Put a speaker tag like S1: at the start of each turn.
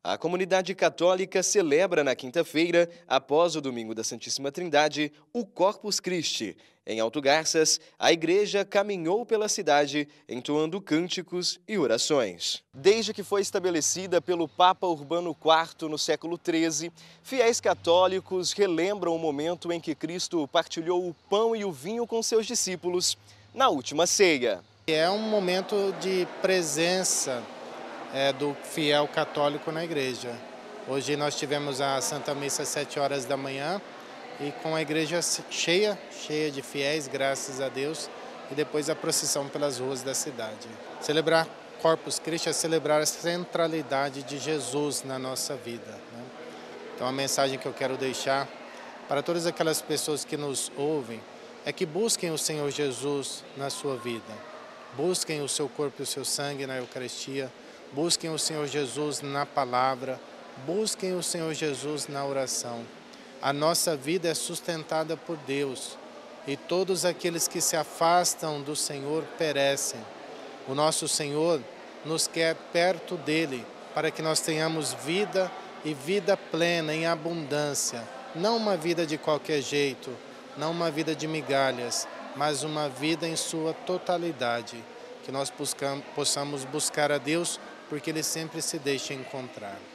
S1: A comunidade católica celebra na quinta-feira, após o Domingo da Santíssima Trindade, o Corpus Christi. Em Alto Garças, a igreja caminhou pela cidade, entoando cânticos e orações. Desde que foi estabelecida pelo Papa Urbano IV no século XIII, fiéis católicos relembram o momento em que Cristo partilhou o pão e o vinho com seus discípulos na última ceia.
S2: É um momento de presença do fiel católico na igreja. Hoje nós tivemos a Santa Missa às 7 horas da manhã e com a igreja cheia de fiéis, graças a Deus, e depois a procissão pelas ruas da cidade. Celebrar Corpus Christi é celebrar a centralidade de Jesus na nossa vida, né? Então a mensagem que eu quero deixar para todas aquelas pessoas que nos ouvem é que busquem o Senhor Jesus na sua vida. Busquem o seu corpo e o seu sangue na Eucaristia. Busquem o Senhor Jesus na palavra, busquem o Senhor Jesus na oração. A nossa vida é sustentada por Deus e todos aqueles que se afastam do Senhor perecem. O nosso Senhor nos quer perto dele para que nós tenhamos vida e vida plena, em abundância. Não uma vida de qualquer jeito, não uma vida de migalhas, mas uma vida em sua totalidade. Que nós possamos buscar a Deus porque Ele sempre se deixa encontrar.